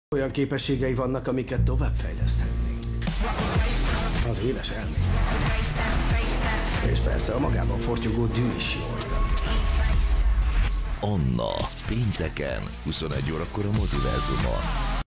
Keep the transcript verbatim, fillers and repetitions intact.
Olyan képességei vannak, amiket továbbfejleszthetnénk. Az éles elmény. És persze a magában fortyogó dű is jó olyan. Anna, pénteken, huszonegy órakor a Moziverzumon.